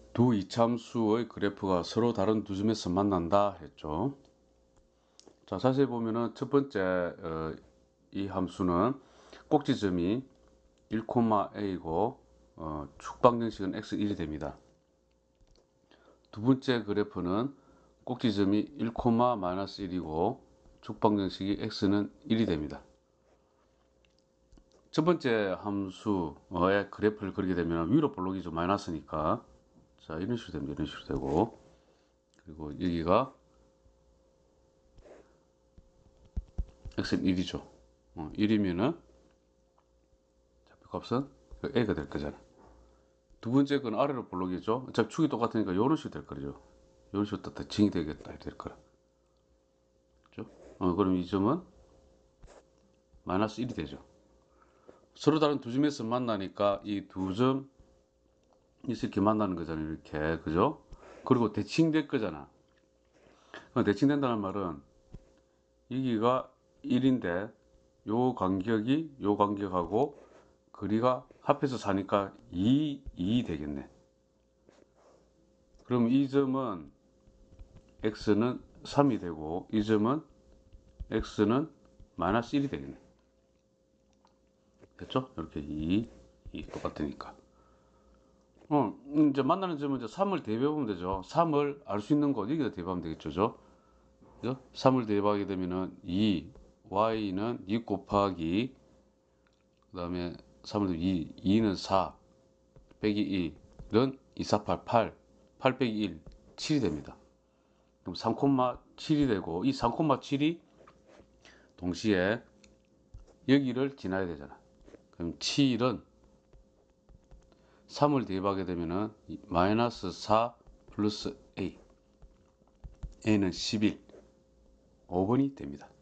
두 이참수의 그래프가 서로 다른 두 점에서 만난다 했죠. 자, 자세히 보면은 첫 번째 이 함수는 꼭지점이 1,a고 축방정식은 x1이 됩니다. 두 번째 그래프는 꼭지점이 1,-1이고 축방정식이 x는 1이 됩니다. 첫 번째 함수의 그래프를 그리게 되면 위로 볼록이죠. 마이너스니까. 자, 이런 식으로 됩니다. 이런 식으로 되고, 그리고 여기가 x는 1이죠. 1이면은 값은 a가 될 거잖아. 두 번째 건 아래로 볼록이죠. 어차피 축이 똑같으니까 이런 식으로 될 거죠. 이런 식으로 딱 징이 되겠다 이렇게 될 거라. 그렇죠? 그럼 이 점은 마이너스 1이 되죠. 서로 다른 두 점에서 만나니까 이 두 점이 이렇게 만나는 거잖아요. 이렇게, 그죠? 그리고 대칭될 거잖아. 대칭된다는 말은 여기가 1인데 요 간격하고 거리가 합해서 사니까 2 되겠네. 그럼 이 점은 x는 3이 되고 이 점은 x는 마이너스 1이 되겠네. 됐죠? 이렇게 2 똑같으니까. 이제 만나는 점은 이제 3을 대입해보면 되죠. 3을 알 수 있는 곳 여기다 대입하면 되겠죠. 그죠? 3을 대입하게 되면은 2, y는 2 곱하기 그 다음에 3을 2는 4 빼기 1은 2, 4, 8 빼기 1, 7이 됩니다. 그럼 3,7이 되고 이 3,7이 동시에 여기를 지나야 되잖아. 그럼 7은 3을 대입하게 되면은 마이너스 4 플러스 a는 11, 5번이 됩니다.